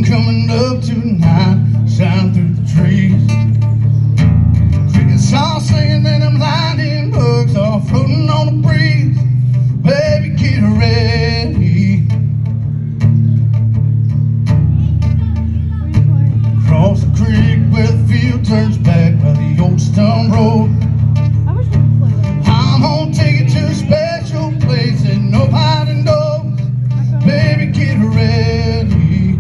coming up tonight, shine through the trees. Crickets all singing and them lightning bugs all floating on the breeze. Baby, get ready. Cross the creek where the field turns back by the old stone road. I'm gonna take it to a special place that nobody knows. Baby, get ready.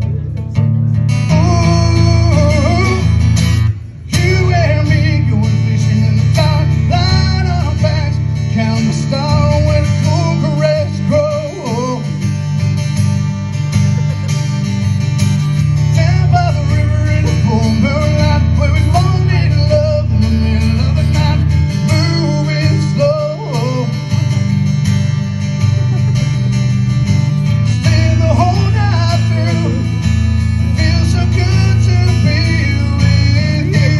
Ooh, you and me going fishing in the dark, lying on our backs, counting the stars when the cool caress grow. Down by the river in the full moonlight, where we both made love in the middle of the night, moving slow. Still the whole night through, it feels so good to be with you.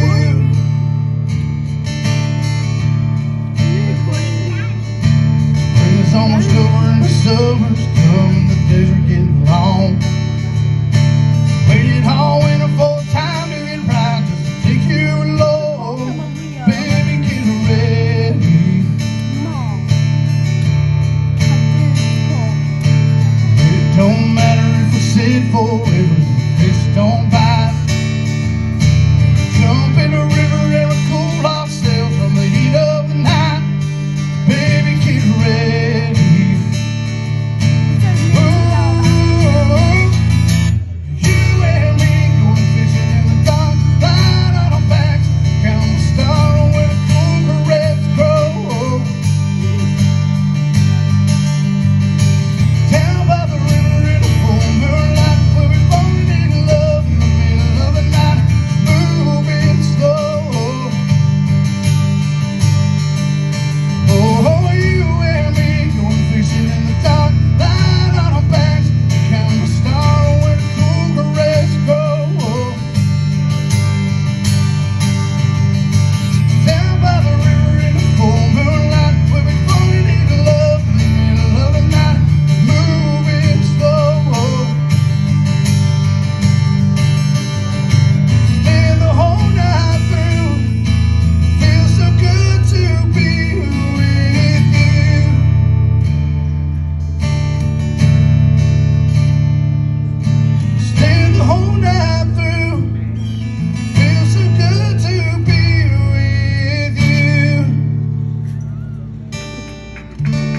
Spring is almost over and the summer's come, the days are getting long. Waited all winter for time to get right, just to take you along. Baby, get ready. It don't matter if we sit forever, this don't